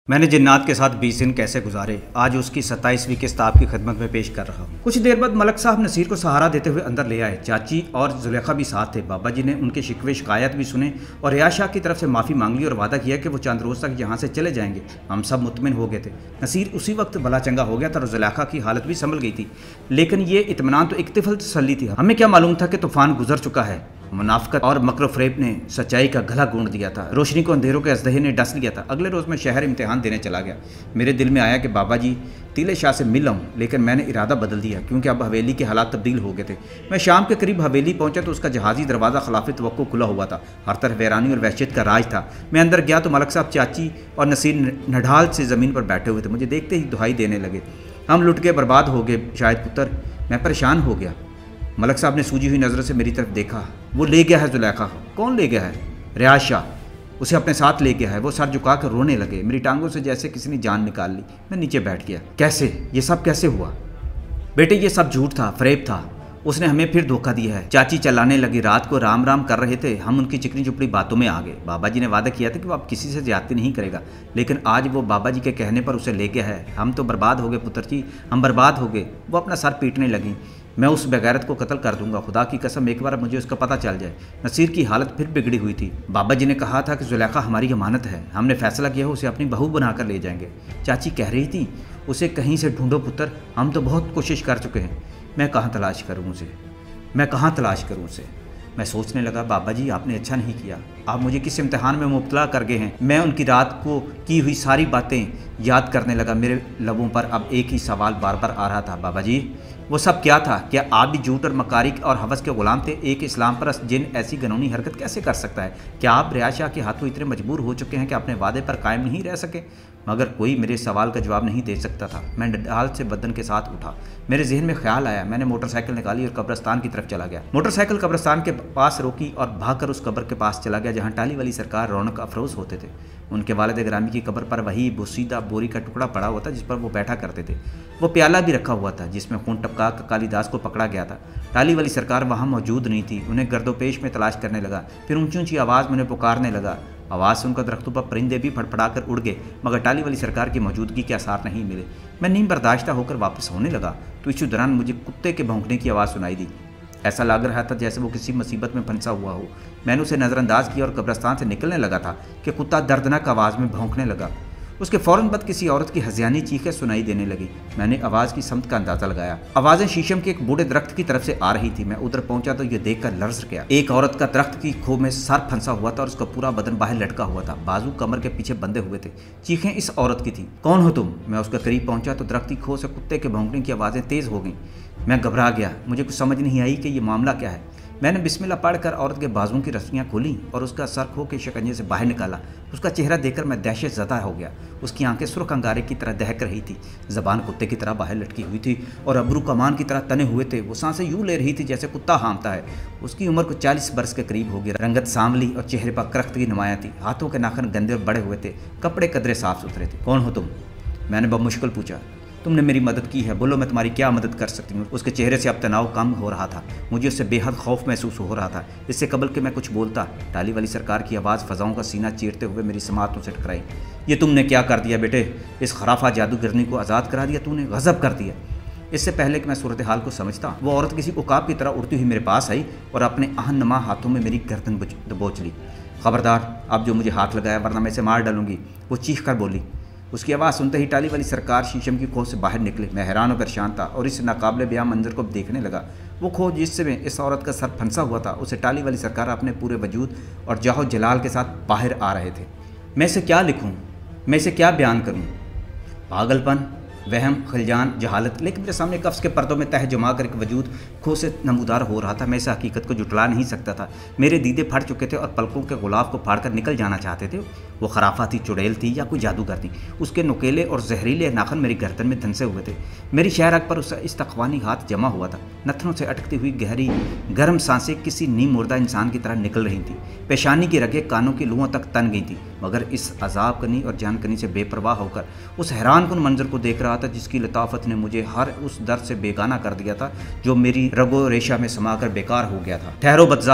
मैंने जिन्नात के साथ 20 दिन कैसे गुजारे, आज उसकी 27वीं किस्त आपकी खिदमत में पेश कर रहा हूँ। कुछ देर बाद मलक साहब नसीर को सहारा देते हुए अंदर ले आए। चाची और जुलेखा भी साथ थे। बाबा जी ने उनके शिकवे शिकायत भी सुने और रियाज शाह की तरफ से माफ़ी मांग ली और वादा किया कि वो चंद रोज़ तक यहाँ से चले जाएंगे। हम सब मुतमिन हो गए थे। नसीर उसी वक्त भला चंगा हो गया था और जुलेखा की हालत भी संभल गई थी, लेकिन ये इत्मीनान तो एक तिफल तसल्ली थी। हमें क्या मालूम था कि तूफान गुजर चुका है। मुनाफिकत और मकर फ़रेब ने सच्चाई का गला गूंद दिया था। रोशनी को अंधेरों के अजदहे ने डस लिया था। अगले रोज़ मैं शहर इम्तिहान देने चला गया। मेरे दिल में आया कि बाबा जी तीले शाह से मिल आऊँ, लेकिन मैंने इरादा बदल दिया क्योंकि अब हवेली के हालात तब्दील हो गए थे। मैं शाम के करीब हवेली पहुंचा तो उसका जहाज़ी दरवाज़ा खिलाफ तवक्को खुला हुआ था। हर तरफ वैरानी और वहशत का राज था। मैं अंदर गया तो मलक साहब, चाची और नसीर नढाल से ज़मीन पर बैठे हुए थे। मुझे देखते ही दुहाई देने लगे। हम लुट के बर्बाद हो गए शायद पुत्र। मैं परेशान हो गया। मलक साहब ने सूजी हुई नज़रों से मेरी तरफ देखा। वो ले गया है जुलेखा को। कौन ले गया है? रियाज शाह उसे अपने साथ ले गया है। वो सर झुका कर रोने लगे। मेरी टांगों से जैसे किसी ने जान निकाल ली। मैं नीचे बैठ गया। कैसे? ये सब कैसे हुआ? बेटे ये सब झूठ था, फरेब था। उसने हमें फिर धोखा दिया है। चाची चलाने लगी। रात को राम राम कर रहे थे। हम उनकी चिकनी चुपड़ी बातों में आ गए। बाबा जी ने वादा किया था कि वो अब किसी से ज्यादती नहीं करेगा, लेकिन आज वो बाबा जी के कहने पर उसे ले गया है। हम तो बर्बाद हो गए पुत्र जी, हम बर्बाद हो गए। वो अपना सर पीटने लगी। मैं उस बेगैरत को कत्ल कर दूंगा। खुदा की कसम, एक बार मुझे उसका पता चल जाए। नसीर की हालत फिर बिगड़ी हुई थी। बाबा जी ने कहा था कि जुलेखा हमारी अमानत है। हमने फैसला किया उसे अपनी बहू बनाकर ले जाएंगे। चाची कह रही थी उसे कहीं से ढूंढो पुत्र। हम तो बहुत कोशिश कर चुके हैं। मैं कहाँ तलाश करूँ उसे? मैं कहाँ तलाश करूँ उसे? मैं सोचने लगा, बाबा जी आपने अच्छा नहीं किया। आप मुझे किस इम्तिहान में मुब्तला कर गए हैं। मैं उनकी रात को की हुई सारी बातें याद करने लगा। मेरे लबों पर अब एक ही सवाल बार बार आ रहा था, बाबा जी वो सब क्या था? क्या आप भी झूठ और मकारिक और हवस के गुलाम थे? एक इस्लाम परस्त जिन ऐसी घिनौनी हरकत कैसे कर सकता है? क्या आप रियाज शाह के हाथों इतने मजबूर हो चुके हैं कि अपने वादे पर कायम नहीं रह सके? मगर कोई मेरे सवाल का जवाब नहीं दे सकता था। मैं नढाल से बदन के साथ उठा। मेरे जहन में ख्याल आया। मैंने मोटरसाइकिल निकाली और कब्रिस्तान की तरफ चला गया। मोटरसाइकिल कब्रिस्तान के पास रोकी और भागकर उस कब्र के पास चला गया जहाँ टाली वाली सरकार रौनक अफरोज़ होते थे। उनके वालिद ग्रामी की कब्र पर वही बोसीदा बोरी का टुकड़ा पड़ा हुआ था जिस पर वो बैठा करते थे। वो प्याला भी रखा हुआ था जिसमें खून टपका कर कालीदास को पकड़ा गया था। टाली वाली सरकार वहाँ मौजूद नहीं थी। उन्हें गर्दोपेश में तलाश करने लगा। फिर ऊंची ऊंची आवाज़ में उन्हें पुकारने लगा। आवाज़ सुनकर दरख्तों पर परिंदे भी फड़फड़ा कर उड़ गए, मगर टाली वाली सरकार की मौजूदगी के आसार नहीं मिले। मैं नींद बर्दाश्ता होकर वापस होने लगा तो इसी दौरान मुझे कुत्ते के भौंकने की आवाज़ सुनाई दी। ऐसा लग रहा था जैसे वो किसी मुसीबत में फंसा हुआ हो। मैंने उसे नज़रअंदाज किया और कब्रिस्तान से निकलने लगा था कि कुत्ता दर्दनाक आवाज़ में भौंकने लगा। उसके फ़ौरन बाद किसी औरत की हज़ियानी चीखें सुनाई देने लगी। मैंने आवाज़ की समत का अंदाज़ा लगाया। आवाज़ें शीशम के एक बूढ़े दरख्त की तरफ से आ रही थी। मैं उधर पहुंचा तो यह देखकर लर्ज़ गया। एक औरत का दरख्त की खो में सर फंसा हुआ था और उसका पूरा बदन बाहर लटका हुआ था। बाजू कमर के पीछे बंधे हुए थे। चीखें इस औरत की थी। कौन हो तुम? मैं उसके करीब पहुंचा तो दरख्त की खो से कुत्ते के भौंकने की आवाज़ें तेज़ हो गईं। मैं घबरा गया। मुझे कुछ समझ नहीं आई कि यह मामला क्या है। मैंने बिस्मिल्लाह पढ़कर औरत के बाजुओं की रस्सियाँ खोली और उसका सर खो के शिकंजे से बाहर निकाला। उसका चेहरा देखकर मैं दहशत ज़दा हो गया। उसकी आंखें सुर्ख अंगारे की तरह दहक रही थी। ज़बान कुत्ते की तरह बाहर लटकी हुई थी और अबरू कमान की तरह तने हुए थे। वो सांसें यूँ ले रही थी जैसे कुत्ता हाँफता है। उसकी उम्र कुछ 40 बरस के करीब होगी। रंगत सांवली और चेहरे पर करख्त की नुमायाँ थी। हाथों के नाखून गंदे और बड़े हुए थे। कपड़े कदरे साफ सुथरे थे। कौन हो तुम? मैंने बमुश्किल पूछा। तुमने मेरी मदद की है, बोलो मैं तुम्हारी क्या मदद कर सकती हूँ। उसके चेहरे से अब तनाव कम हो रहा था। मुझे उससे बेहद खौफ महसूस हो रहा था। इससे कबल के मैं कुछ बोलता, टाली वाली सरकार की आवाज़ फ़ज़ाओं का सीना चीरते हुए मेरी समातों से टकराई। ये तुमने क्या कर दिया बेटे? इस खराफा जादूगरनी को आज़ाद करा दिया तूने। गज़ब कर दिया। इससे पहले कि मैं सूरत हाल को समझता, वो औरत किसी उकाब की तरह उड़ती हुई मेरे पास आई और अपने आहनमा हाथों में मेरी गर्दन दबोच ली। खबरदार, अब जो मुझे हाथ लगाया वरना मैं इसे मार डालूंगी, वो चीख कर बोली। उसकी आवाज़ सुनते ही टाली वाली सरकार शीशम की खो से बाहर निकले। मैं हैरान और परेशान था और इस नाकाबिले बयां मंजर को देखने लगा। वो खो जिसमें इस औरत का सर फंसा हुआ था, उसे टाली वाली सरकार अपने पूरे वजूद और जाहो जलाल के साथ बाहर आ रहे थे। मैं इसे क्या लिखूँ? मैं इसे क्या बयान करूँ? पागलपन, वहम, खलजान, जहालत। लेकिन मेरे सामने कफ्स के पर्दों में तह जमा कर एक वजूद खो से नमूदार हो रहा था। मैं इस हकीकत को जुटला नहीं सकता था। मेरे दीदे फट चुके थे और पलकों के गुलाब को फाड़कर निकल जाना चाहते थे। वो खराफा थी, चुड़ैल थी या कोई जादूगर थी। उसके नुकेले और जहरीले नाखन मेरी गर्दन में धंसे हुए थे। मेरी शहरक पर उसका इस्तख्वानी हाथ जमा हुआ था। नथनों से अटकती हुई गहरी गर्म सांसें किसी नीम मुर्दा इंसान की तरह निकल रही थी। पेशानी की रगें कानों की लुओं तक तन गई थी। मगर इस अजाब कनी और जान कनी से बेपरवाह होकर उस हैरानकुन मंजर को देख रहा था जिसकी लताफत ने मुझे हर उस दर्द से बेगाना कर दिया था जो मेरी रगो रेशा में समाकर बेकार हो गया था। ठहरो बदजात,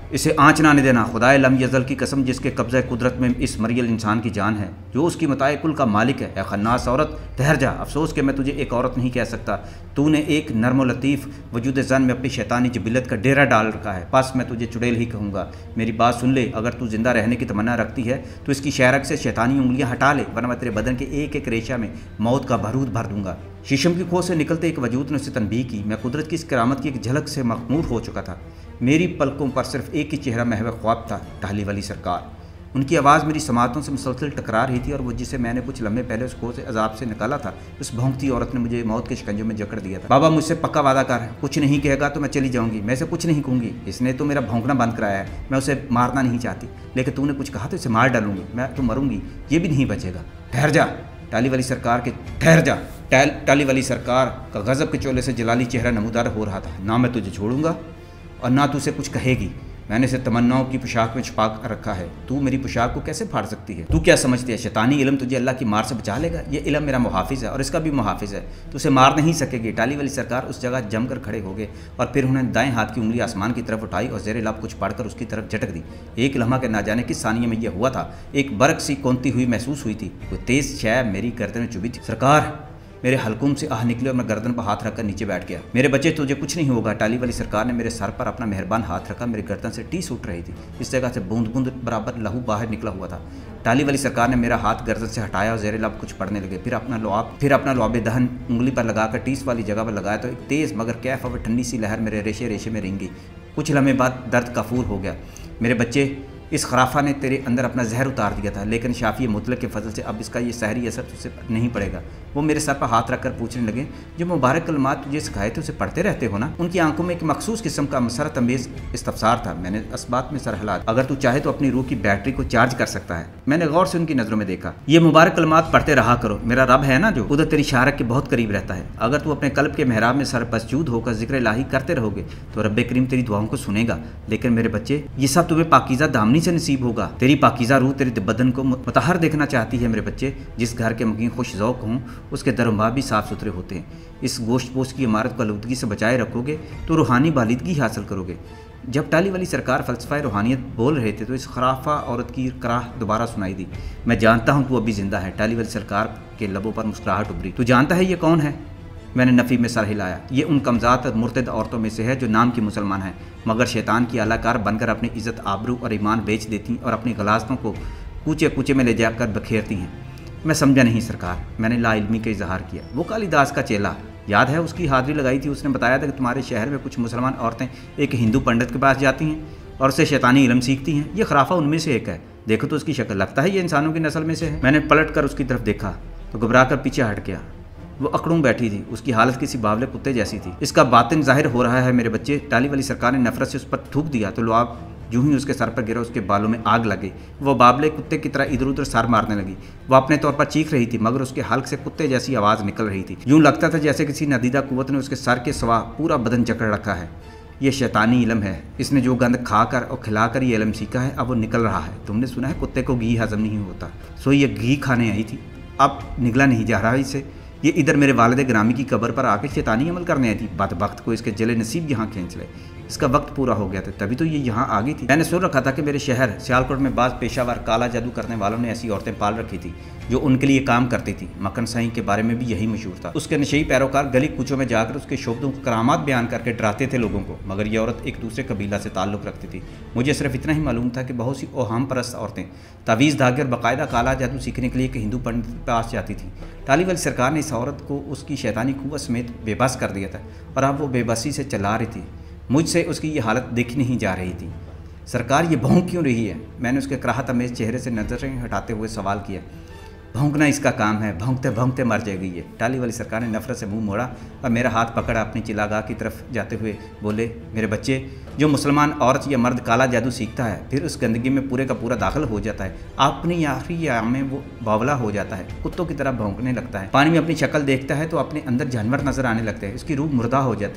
इसे आँच ना आने देना। खुदाए लम यज़ल की कसम जिसके कब्ज़े कुदरत में इस मरियल इंसान की जान है, जो उसकी मताए कुल का मालिक है। ए खन्नास औरत, ठहर जा। अफसोस कि मैं तुझे एक औरत नहीं कह सकता। तूने एक नर्म लतीफ़ वजूद ज़न में अपनी शैतानी जबिलत का डेरा डाल रखा है, बस मैं तुझे चुड़ैल ही कहूँगा। मेरी बात सुन ले, अगर तू जिंदा रहने की तमन्ना रखती है तो इसकी शहरक से शैतानी उंगलियाँ हटा ले, वरना मैं तेरे बदन के एक एक रेशा में मौत का बारूद भर दूंगा। शीशम की खो से निकलते एक वजूद ने उसे तनबीह की। मैं कुदरत की इस करामत की एक झलक से मखमूर हो चुका था। मेरी पलकों पर सिर्फ एक ही चेहरा महव ख्वाब था, टाली वाली सरकार। उनकी आवाज़ मेरी समातों से मुसलसल टकरा रही थी, और वो जिसे मैंने कुछ लम्हे पहले उस खो से अजाब से निकाला था, उस भौंकती औरत ने मुझे मौत के शिकंजों में जकड़ दिया था। बाबा मुझसे पक्का वादा कर, कुछ नहीं कहेगा तो मैं चली जाऊंगी। मैं इसे कुछ नहीं कहूँगी। इसने तो मेरा भौंकना बंद कराया है। मैं उसे मारना नहीं चाहती, लेकिन तूने कुछ कहा तो इसे मार डालूंगी। मैं तो मरूंगी, ये भी नहीं बचेगा। ठहर जा। टाली वाली सरकार के ठहर जा। टाली वाली सरकार का गज़ब के चोले से जलाली चेहरा नमूदार हो रहा था। ना मैं तुझे छोड़ूंगा और ना तू उसे कुछ कहेगी। मैंने इसे तमन्नाओं की पोशाक में छुपा रखा है। तू मेरी पोशाक को कैसे फाड़ सकती है? तू क्या समझती है शैतानी इल्म तुझे अल्लाह की मार से बचा लेगा? ये इल्म मेरा मुहाफिज है और इसका भी मुहाफिज है। तू उसे मार नहीं सकेगी। टाली वाली सरकार उस जगह जमकर खड़े हो गए और फिर उन्होंने दाएं हाथ की उंगली आसमान की तरफ उठाई और ज़ेरे लब कुछ पढ़कर उसकी तरफ झटक दी। एक लम्हा के ना जाने किस सानिये में यह हुआ था, एक बर्क सी कौनती हुई महसूस हुई थी। कोई तेज़ शय मेरी गर्दन में चुभी थी। सरकार, मेरे हलकुम से आह निकले और मैं गर्दन पर हाथ रखकर नीचे बैठ गया। मेरे बच्चे, तुझे कुछ नहीं होगा। टाली वाली सरकार ने मेरे सर पर अपना मेहरबान हाथ रखा। मेरी गर्दन से टीस उठ रही थी। इस जगह से बूंद बूंद बराबर लहू बाहर निकला हुआ था। टाली वाली सरकार ने मेरा हाथ गर्दन से हटाया और ज़ेरे लब कुछ पढ़ने लगे। फिर अपना लुआब दहन उंगली पर लगाकर टीस वाली जगह पर लगाया तो एक तेज़ मगर कैफ और ठंडी सी लहर मेरे रेशे रेशे में रेंगी। कुछ लम्हे बाद दर्द कफूर हो गया। मेरे बच्चे, इस खराफा ने तेरे अंदर अपना जहर उतार दिया था, लेकिन शाफी मुतलक के फजल से अब इसका ये सहरी असर तुझसे नहीं पड़ेगा। वो मेरे सर पर हाथ रखकर पूछने लगे, जो मुबारक कलमात तुझे सिखाए थे उसे पढ़ते रहते हो ना? उनकी आंखों में एक मखसूस किस्म का मसरत अमेज़ इस्तफसार था। मैंने इस बात में सर हिला। अगर तू चाहे तो अपनी रूह की बैटरी को चार्ज कर सकता है। मैंने गौर से उनकी नज़रों में देखा। ये मुबारक कलमात पढ़ते रहा करो। मेरा रब है ना जो उधर तेरी शारक के बहुत करीब रहता है। अगर तू अपने कल्ब के महराब में सर मसजूद होकर जिक्र इलाही करते रहोगे तो रब करीम तेरी दुआओं को सुनेगा। लेकिन मेरे बच्चे, ये सब तुम्हें पाकीज़ा दामनी से नसीब होगा। तेरी पाकीज़ा रूह तेरे बदन को मुतहर देखना चाहती है। मेरे बच्चे, जिस घर के मकीन खुश ज़ौक़ हों उसके दरबार भी साफ़ सुथरे होते हैं। इस गोश्त पोश की इमारत को आलूदगी से बचाए रखोगे तो रूहानी बालिदगी हासिल करोगे। जब टाली वाली सरकार फ़लसफ़ा रूहानियत बोल रहे थे तो इस खराफा औरत की कराह दोबारा सुनाई दी। मैं जानता हूँ तू अभी ज़िंदा है। टाली वाली सरकार के लबों पर मुस्कुराहट उभरी। तू जानता है ये कौन है? मैंने नफ़ी में सर हिलाया। ये उन कमज़ात और मुर्तद औरतों में से है जो नाम की मुसलमान है, मगर शैतान की आलाकार बनकर अपनी इज़्ज़त, आबरू और ईमान बेच देती और अपनी गलाजतों को कूचे कूचे में ले जाकर बखेरती हैं। मैं समझा नहीं सरकार। मैंने लाइल्मी का इजहार किया। वो कालिदास का चेला, याद है? उसकी हाज़िरी लगाई थी। उसने बताया था कि तुम्हारे शहर में कुछ मुसलमान औरतें एक हिंदू पंडित के पास जाती हैं और उससे शैतानी इल्म सीखती हैं। ये खराफा उनमें से एक है। देखो तो उसकी शक्ल, लगता है ये इंसानों की नस्ल में से है। मैंने पलट कर उसकी तरफ देखा तो घबरा कर पीछे हट गया। वो अकड़ूं बैठी थी। उसकी हालत किसी बावले कुत्ते जैसी थी। इसका बातिन जाहिर हो रहा है मेरे बच्चे। टाली वाली सरकार ने नफरत से उस पर थूक दिया तो लुआब यूं ही उसके सर पर गिरा। उसके बालों में आग लगी। वो बावले कुत्ते की तरह इधर उधर सर मारने लगी। वो अपने तौर पर चीख रही थी, मगर उसके हल्क से कुत्ते जैसी आवाज़ निकल रही थी। यूं लगता था जैसे किसी नदीदा कुव्वत ने उसके सर के सिवा पूरा बदन जकड़ रखा है। ये शैतानी इल्म है। इसने जो गंद खाकर और खिलाकर ये इल्म सीखा है, अब वो निकल रहा है। तुमने सुना है कुत्ते को घी हजम नहीं होता, सो ये घी खाने आई थी। अब निकला नहीं जा रहा इसे। ये इधर मेरे वालिद ग्रामी की कब्र पर आके शैतानी अमल करने आई थी। बदबख्त को इसके जले नसीब यहाँ खींच ले। इसका वक्त पूरा हो गया था, तभी तो ये यहाँ आ गई थी। मैंने सुन रखा था कि मेरे शहर सियालकोट में बाज़ पेशावर काला जादू करने वालों ने ऐसी औरतें पाल रखी थी जो उनके लिए काम करती थी। मक्खन साईं के बारे में भी यही मशहूर था। उसके नशई पैरोकार गली कूचों में जाकर उसके शोबों को करामात बयान करके डराते थे लोगों को, मगर यह औरत एक दूसरे कबीला से ताल्लुक़ रखती थी। मुझे सिर्फ इतना ही मालूम था कि बहुत सी ओहाम परस्त औरतें तावीज़ धागे और बाकायदा काला जादू सीखने के लिए एक हिंदू पंडित के पास जाती थी। टाली वाली सरकार ने इस औरत को उसकी शैतानी कुव्वत समेत बेबस कर दिया था और अब वो बेबसी से चला रही थी। मुझसे उसकी ये हालत देखी नहीं जा रही थी। सरकार, ये भौंक क्यों रही है? मैंने उसके कराहत अमेज़ चेहरे से नजरें हटाते हुए सवाल किया। भौंकना इसका काम है, भौंकते भौंकते मर जाएगी ये। टाली वाली सरकार ने नफरत से मुंह मोड़ा और मेरा हाथ पकड़ा अपनी चिलागाह की तरफ जाते हुए बोले, मेरे बच्चे, जो मुसलमान औरत या मर्द काला जादू सीखता है फिर उस गंदगी में पूरे का पूरा दाखिल हो जाता है। अपनी आखिरी याम में वो बावला हो जाता है, कुत्तों की तरह भौंकने लगता है। पानी में अपनी शक्ल देखता है तो अपने अंदर जानवर नजर आने लगते हैं। उसकी रूह मुर्दा हो जाती है।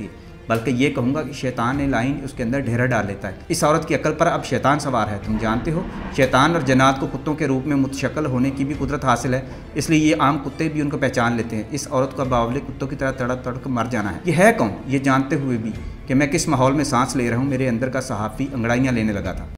बल्कि ये कहूँगा कि शैतान ने लाइन उसके अंदर ढेरा डाल लेता है। इस औरत की अकल पर अब शैतान सवार है। तुम जानते हो शैतान और जन्नात को कुत्तों के रूप में मुतशक्ल होने की भी कुदरत हासिल है, इसलिए ये आम कुत्ते भी उनको पहचान लेते हैं। इस औरत का बावले कुत्तों की तरह तड़प तड़प मर जाना है। ये है कौन? ये जानते हुए भी कि मैं किस माहौल में सांस ले रहा हूँ, मेरे अंदर का सहाफ़ी अंगड़ाइयाँ लेने लगा था।